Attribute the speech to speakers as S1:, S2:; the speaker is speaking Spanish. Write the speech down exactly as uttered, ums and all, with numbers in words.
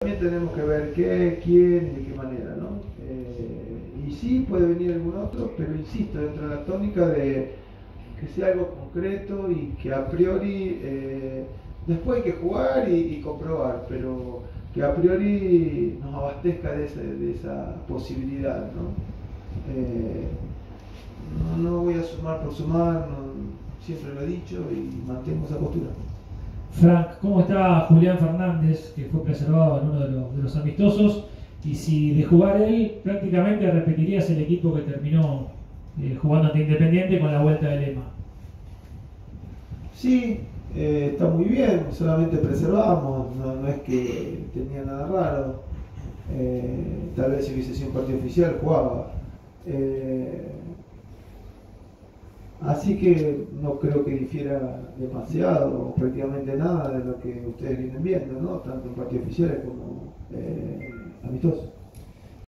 S1: También tenemos que ver qué, quién y de qué manera, ¿no? Eh, y sí puede venir algún otro, pero insisto, dentro de la tónica de que sea algo concreto y que a priori, eh, después hay que jugar y, y comprobar, pero que a priori nos abastezca de, ese, de esa posibilidad, ¿no? Eh, no, no voy a sumar por sumar, no, siempre lo he dicho y mantengo esa postura.
S2: Frank, ¿cómo está Julián Fernández, que fue preservado en uno de los, de los amistosos? Y si de jugar él, prácticamente repetirías el equipo que terminó eh, jugando ante Independiente con la vuelta de Lema.
S1: Sí, eh, está muy bien, solamente preservamos, no, no es que tenía nada raro. Eh, tal vez si hubiese sido un partido oficial jugaba. Eh, así que no creo que difiera demasiado o prácticamente nada de lo que ustedes vienen viendo, ¿no? Tanto en partidos oficiales como eh, amistosos.